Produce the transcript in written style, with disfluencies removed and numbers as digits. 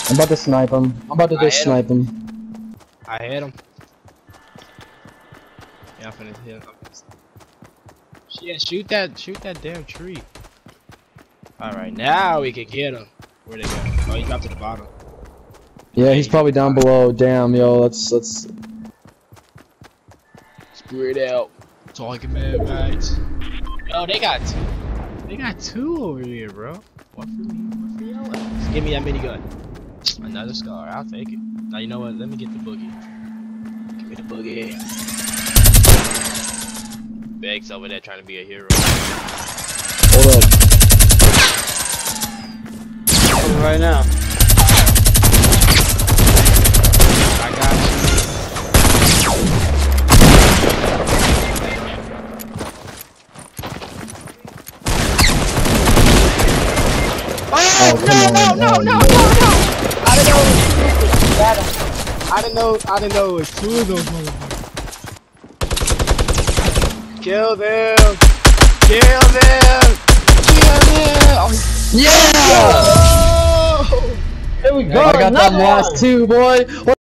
I'm about to snipe him. I'm about to just snipe him. I hit him. Yeah, I'm finna hit him. Yeah, shoot that damn tree. Alright, now we can get him. Where'd they go? Oh, he dropped to the bottom. Yeah, he's probably down below. Damn, yo, let's spread out. Talking mad mates. Yo, they got two over here, bro. One for me, one for y'all. Just give me that minigun. Another scar, I'll take it. Now you know what? Let me get the boogie. Give me the boogie. Beg's over there trying to be a hero. hold up. Right now. I got you. Oh, No. I didn't know it was two of those motherfuckers. Kill them! Kill them! Oh, Yeah! oh! Here we go. I got that last two, boy.